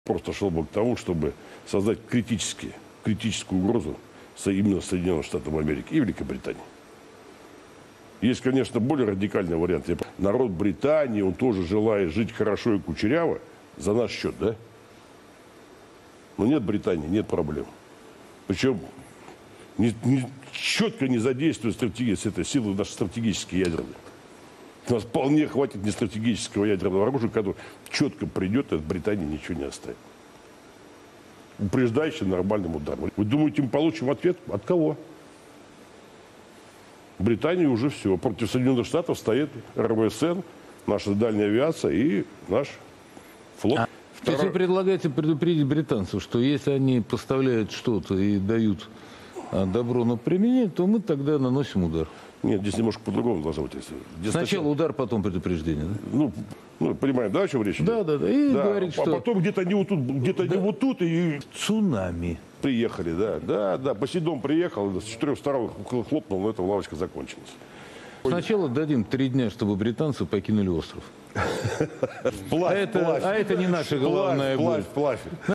просто шел бы к тому, чтобы создать критическую угрозу именно Соединенным Штатам Америки и Великобритании. Есть, конечно, более радикальный вариант. Народ Британии, он тоже желает жить хорошо и кучеряво за наш счет, да? Но нет Британии, нет проблем. Причем четко не задействует этой силы наши стратегические ядерные. У нас вполне хватит нестратегического ядерного оружия, которое четко придет, и от Британии ничего не оставит. Упреждающим нормальным ударом. Вы думаете, мы получим ответ? От кого? Британии уже все. Против Соединенных Штатов стоит РВСН, наша дальняя авиация и наш флот. То есть вы предлагаете предупредить британцев, что если они поставляют что-то и дают добро на применение, то мы тогда наносим удар. Нет, здесь немножко по-другому должно быть. Сначала удар, потом предупреждение, да? Ну, понимаем, да, о чем речь идет? Да. И говорит, что... А потом где-то они вот тут, где-то они вот тут, и... Цунами. Приехали, да. Посейдон приехал, с 4 сторон хлопнул, но эта лавочка закончилась. Сначала дадим 3 дня, чтобы британцы покинули остров. Вплавь, А это не наша головная боль. Вплавь.